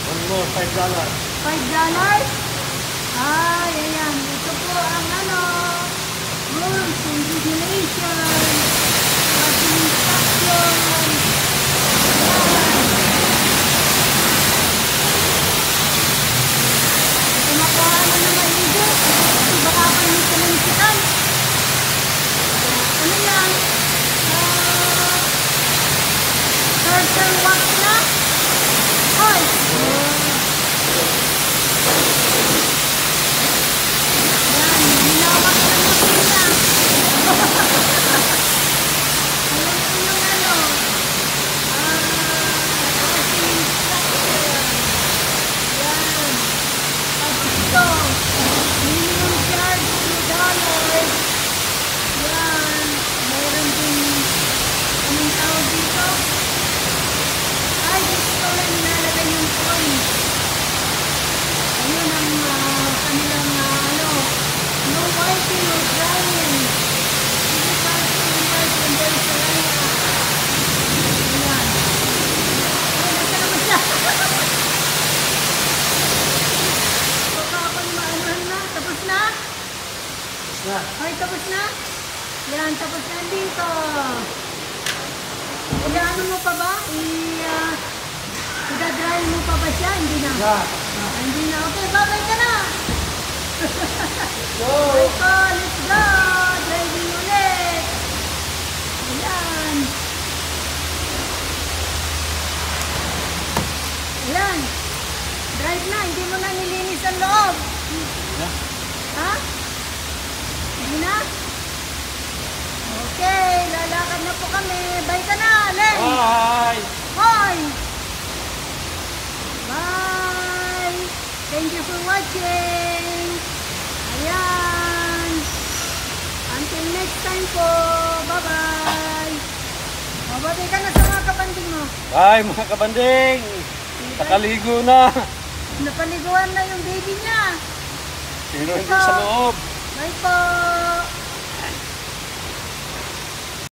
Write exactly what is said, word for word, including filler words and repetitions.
One more, five dollars. five dollars? Ay, ayan. Ito po ang ano, rules and regulations. Parking instruction. Ito makuha na na maligo. Ito baka pa yung sinansikan. Ano yan? Uh, Turtle wax na? Ay! Ay, tapos na? Yan, tapos na dito. Iyaano mo pa ba? I, uh, i-dry mo pa ba siya? Hindi na. Yeah. Ah, hindi na. Okay, babay ka na. Go! Bye po, let's go. Driving ulit. Ayan. Ayan. Drive na, hindi mo na nilinis ang loob. Yeah. Ha? Hindi na? Okay, lalakad na po kami. Bye ka na, Len. Bye! Bye! Bye! Thank you for watching. Ayan. Until next time po. Bye-bye. Mababay ka na sa mga kabanding mo. Bye mga kabanding! Nakaligo na! Napaliguan na yung baby niya. Pero hindi sa loob. Bye po.